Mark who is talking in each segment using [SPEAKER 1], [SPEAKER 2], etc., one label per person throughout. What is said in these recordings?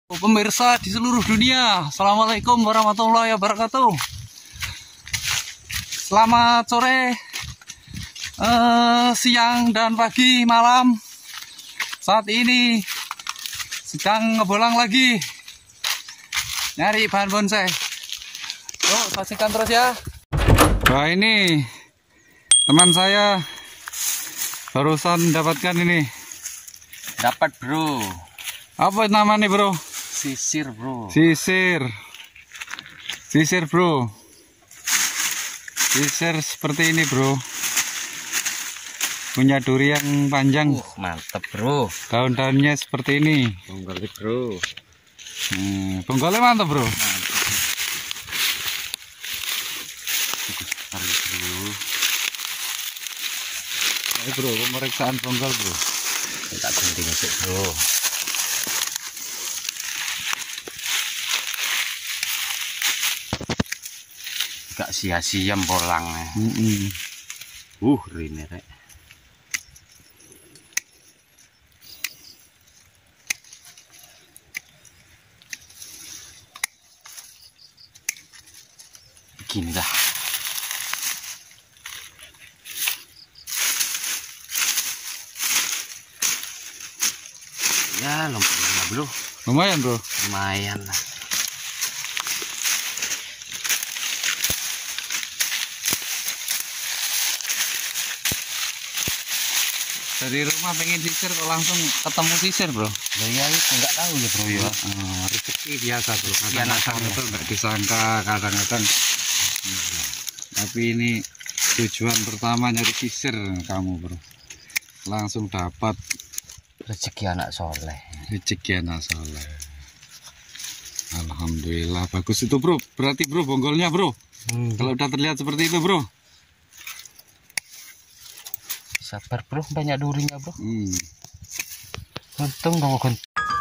[SPEAKER 1] Pemirsa di seluruh dunia, assalamualaikum warahmatullahi wabarakatuh. Selamat sore, siang dan pagi, malam. Saat ini sedang ngebolang lagi, nyari bahan bonsai. Yuk, saksikan terus ya. Wah, ini teman saya barusan mendapatkan ini.
[SPEAKER 2] Dapat, bro.
[SPEAKER 1] Apa namanya, bro?
[SPEAKER 2] Sisir, bro.
[SPEAKER 1] Sisir bro. Sisir seperti ini, bro. Punya duri yang panjang.
[SPEAKER 2] Mantap, bro.
[SPEAKER 1] Daun-daunnya seperti ini.
[SPEAKER 2] Bonggolnya, bro.
[SPEAKER 1] Bonggolnya mantap, bro. Ini, bro, pemeriksaan bonggol, bro.
[SPEAKER 2] Tak penting sih, bro. Gak sia-sia polangnya. Ini rek. Begini dah. Ya lumayan, bro.
[SPEAKER 1] Lumayan, bro.
[SPEAKER 2] Lumayan lah.
[SPEAKER 1] Dari rumah pengen sisir kok langsung ketemu sisir, bro.
[SPEAKER 2] Ya itu nggak tahu ya, bro ya.
[SPEAKER 1] Rezeki biasa, bro.
[SPEAKER 2] Ya,
[SPEAKER 1] Kadang-kadang itu nggak disangka, kadang-kadang. Tapi ini tujuan pertama nyari sisir kamu, bro. Langsung dapat
[SPEAKER 2] Rezeki anak soleh.
[SPEAKER 1] rezeki anak soleh. Alhamdulillah, bagus itu, bro. Berarti, bro, bonggolnya, bro. Kalau udah terlihat seperti itu, bro.
[SPEAKER 2] Sabar, bro, banyak durinya, bro. Untung dong.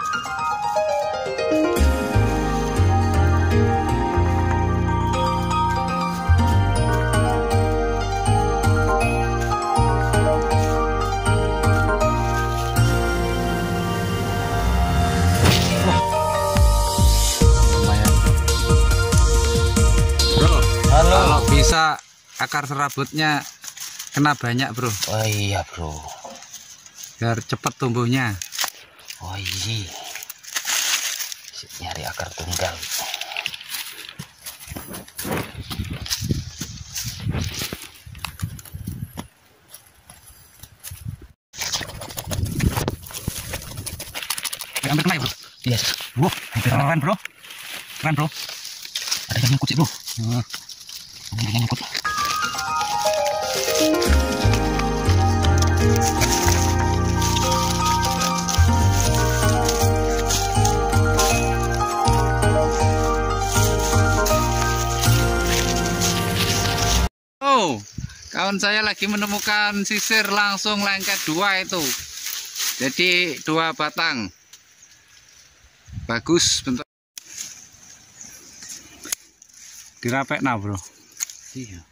[SPEAKER 1] Bro,
[SPEAKER 2] Halo.
[SPEAKER 1] kalau bisa akar serabutnya kena banyak, bro.
[SPEAKER 2] Oh iya, bro.
[SPEAKER 1] Biar cepat tumbuhnya.
[SPEAKER 2] Oh iya. Nyari akar tunggal.
[SPEAKER 1] Hampir kena ya, bro.
[SPEAKER 2] Yes.
[SPEAKER 1] Wah, keren, bro. Keren, bro.
[SPEAKER 2] Ada yang nyangkut sih, bro. Ada yang nyangkut.
[SPEAKER 1] Oh, kawan saya lagi menemukan sisir langsung lengket 2 itu. Jadi 2 batang. Bagus bentuk. Dirapek nah, bro.
[SPEAKER 2] Iya.